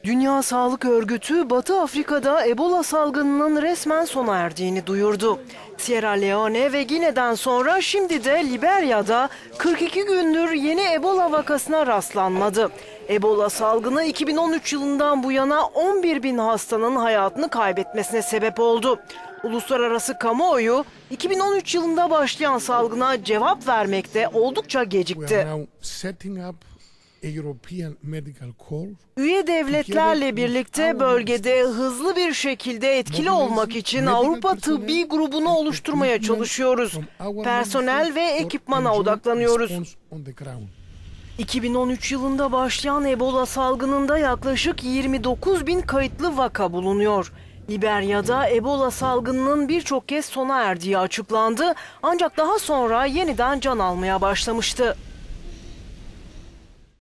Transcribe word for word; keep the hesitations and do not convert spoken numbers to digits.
Dünya Sağlık Örgütü, Batı Afrika'da Ebola salgınının resmen sona erdiğini duyurdu. Sierra Leone ve Gine'den sonra şimdi de Liberya'da kırk iki gündür yeni Ebola vakasına rastlanmadı. Ebola salgını iki bin on üç yılından bu yana on bir bin hastanın hayatını kaybetmesine sebep oldu. Uluslararası kamuoyu iki bin on üç yılında başlayan salgına cevap vermekte oldukça gecikti. Üye devletlerle birlikte bölgede hızlı bir şekilde etkili olmak için Avrupa Tıbbi Grubu'nu oluşturmaya çalışıyoruz. Personel ve ekipmana odaklanıyoruz. iki bin on üç yılında başlayan Ebola salgınında yaklaşık yirmi dokuz bin kayıtlı vaka bulunuyor. Liberya'da Ebola salgınının birçok kez sona erdiği açıklandı, ancak daha sonra yeniden can almaya başlamıştı.